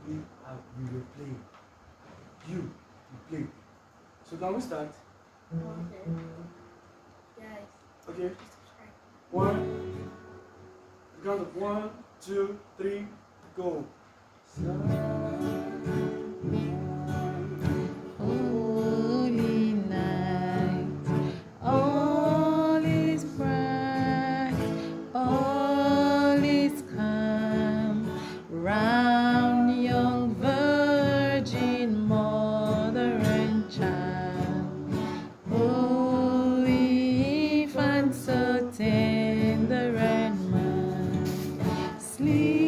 we will play. You play. So can we start? Okay. Guys. Okay. One. Count of 1, 2, 3, go. Holy night, all is bright, all is calm, round young virgin mother and child. Oh, infant so tender and mild, sleep.